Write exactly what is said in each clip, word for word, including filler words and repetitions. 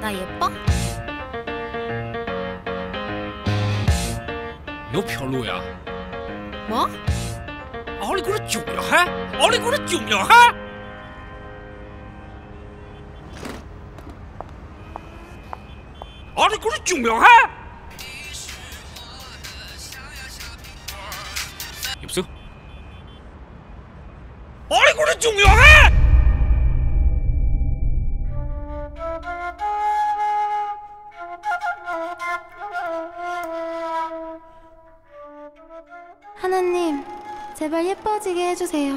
나 예뻐? 너 별로야. 뭐? 아니 그래 중요해? 아니 그래 중요해? 아니 그래 중요해? 입수. 아니 그래 중요해? 하나님, 제발 예뻐지게 해주세요.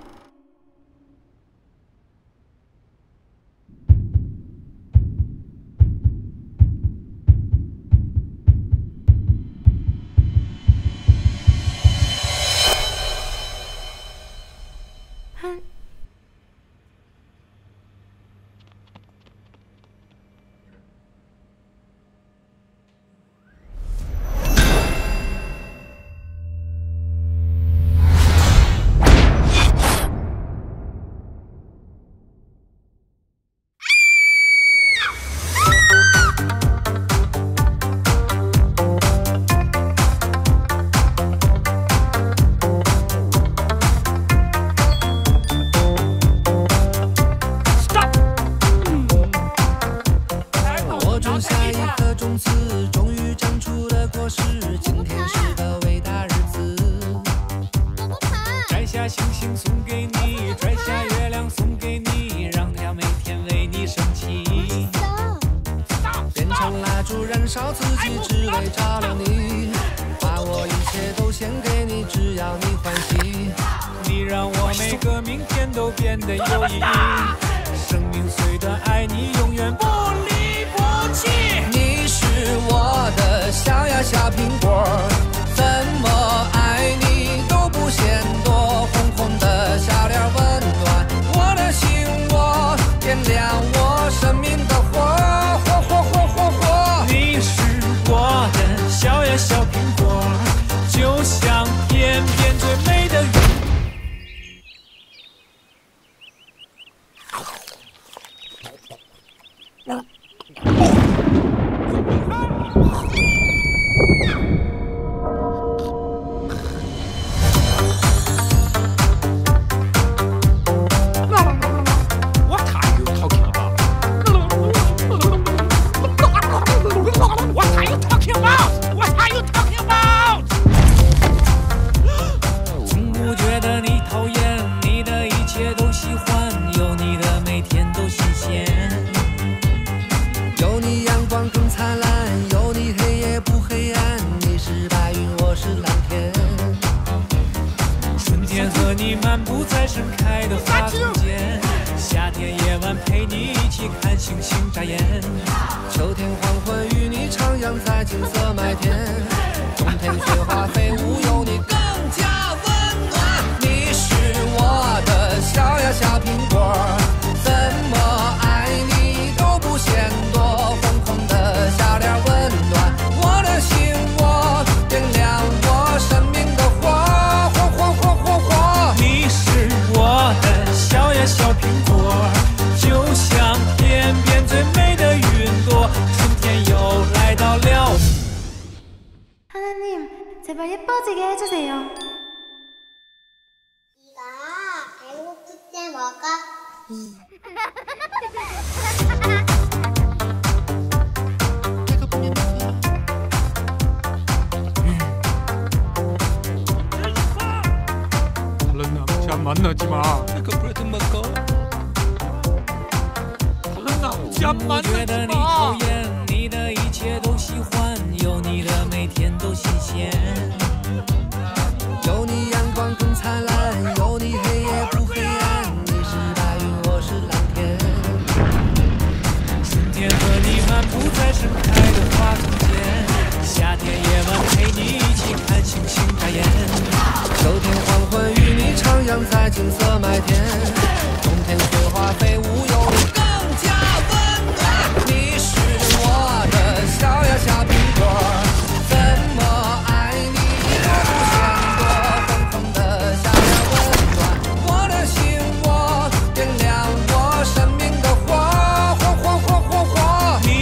한... 星星送给你，摘下月亮送给你，让它每天为你升起。变成蜡烛燃烧自己，只为照亮你。把我一切都献给你，只要你欢喜。你让我每个明天都变得有意义。生命虽短，爱你永远不离不弃。你是我的小呀小苹果，怎么爱你都不嫌多。 的笑脸温暖我的心窝，点亮我生命的火，火火火火火。你是我的小呀小苹果，就像天边最美的云。하나님, 제발 예뻐지게 해주세요. 네가 배고플 때 먹어. 배고프면 먹어. 다른 남자 만나지 마. 배고플 때 먹어. 다른 남자 만나지 마. 你的一切都喜欢，有你的每天都新鲜。有你阳光更灿烂，有你黑夜不黑暗。你是白云，我是蓝天。春天和你漫步在盛开的花丛间，夏天夜晚陪你一起看星星眨眼。秋天黄昏与你徜徉在金色麦田，冬天雪花飞舞有你更加温暖。你是我的小呀小苹果，怎么爱你都不嫌多。粉红的笑脸温暖我的心窝，点亮我生命的火，火火火火火。你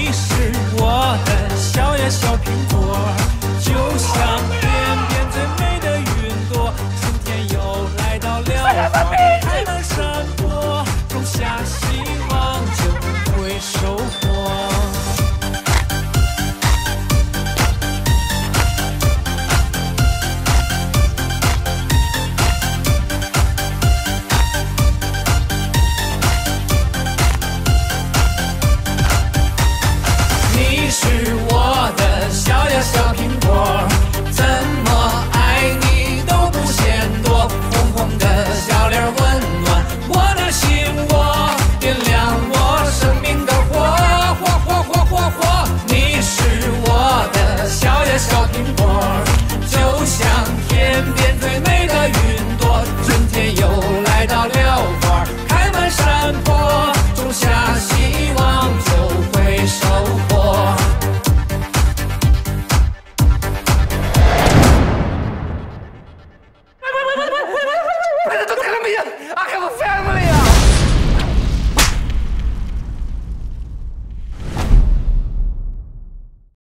呀！